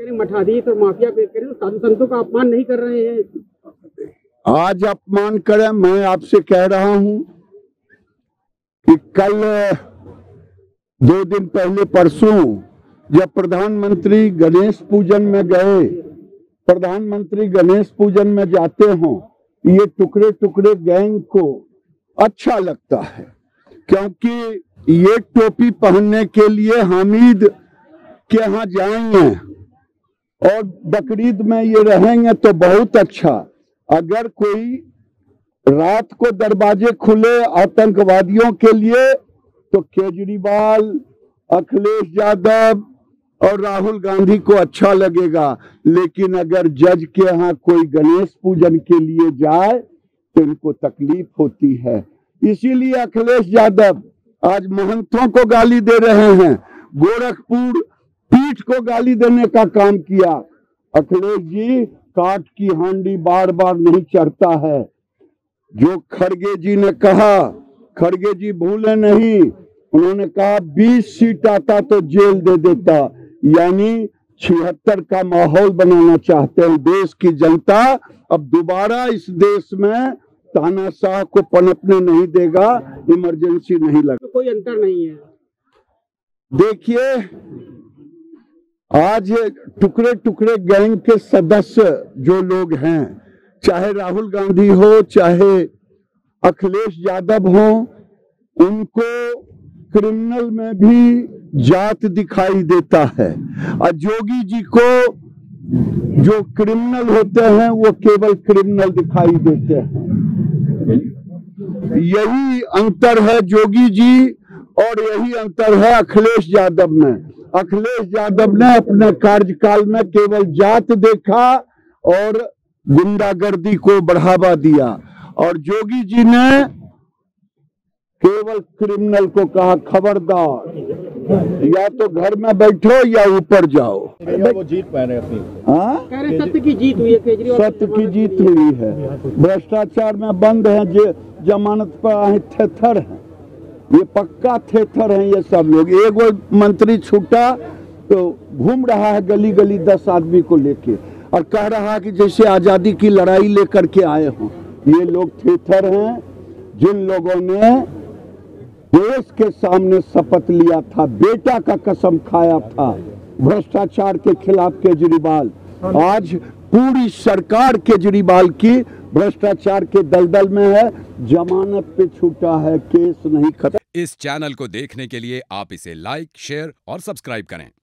रहे हैं मठाधीश और माफिया पेश करें, तो साधु संतों का अपमान नहीं कर रहे हैं? आज अपमान करें? मैं आपसे कह रहा हूं कि कल 2 दिन पहले परसों जब प्रधानमंत्री गणेश पूजन में गए, प्रधानमंत्री गणेश पूजन में जाते हों, ये टुकड़े टुकड़े गैंग को अच्छा लगता है, क्योंकि ये टोपी पहनने के लिए हामिद के यहाँ जाएंगे और बकरीद में ये रहेंगे तो बहुत अच्छा। अगर कोई रात को दरवाजे खुले आतंकवादियों के लिए तो केजरीवाल, अखिलेश यादव और राहुल गांधी को अच्छा लगेगा, लेकिन अगर जज के यहाँ कोई गणेश पूजन के लिए जाए तो इनको तकलीफ होती है। इसीलिए अखिलेश यादव आज महंतों को गाली दे रहे हैं, गोरखपुर पीठ को गाली देने का काम किया। अखिलेश जी, काठ की हांडी बार बार नहीं चढ़ता है। जो खड़गे जी ने कहा, खड़गे जी भूले नहीं, उन्होंने कहा 20 सीट आता तो जेल दे देता, यानी 76 का माहौल बनाना चाहते हैं देश की जनता। अब दोबारा इस देश में तानाशाह को पनपने नहीं देगा, इमरजेंसी नहीं लगा। तो कोई अंतर नहीं है। देखिए, आज टुकड़े टुकड़े गैंग के सदस्य जो लोग हैं, चाहे राहुल गांधी हो चाहे अखिलेश यादव हो, उनको क्रिमिनल में भी जात दिखाई देता है। और जोगी जी को जो क्रिमिनल होते हैं वो केवल क्रिमिनल दिखाई देते हैं। यही अंतर है जोगी जी और यही अंतर है अखिलेश यादव में। अखिलेश यादव ने अपने कार्यकाल में केवल जात देखा और गुंडागर्दी को बढ़ावा दिया, और जोगी जी ने केवल क्रिमिनल को कहा खबरदार, या तो घर में बैठो या ऊपर जाओ। वो जीत पाए रहे अपनी। हाँ, कह रहे सत्य की जीत हुई है, केजरीवाल सत्य की जीत हुई है। भ्रष्टाचार में बंद है, जमानत पर आए थेथर हैं, ये पक्का थेथर हैं ये सब लोग। एक मंत्री छूटा तो घूम रहा है गली गली 10 आदमी को लेके और कह रहा है कि जैसे आजादी की लड़ाई लेकर के आए हों। ये लोग थेथर हैं जिन लोगों ने देश के सामने शपथ लिया था, बेटा का कसम खाया था भ्रष्टाचार के खिलाफ केजरीवाल। आज पूरी सरकार केजरीवाल की भ्रष्टाचार के दलदल में है, जमानत पे छूटा है, केस नहीं खत्म। इस चैनल को देखने के लिए आप इसे लाइक, शेयर और सब्सक्राइब करें।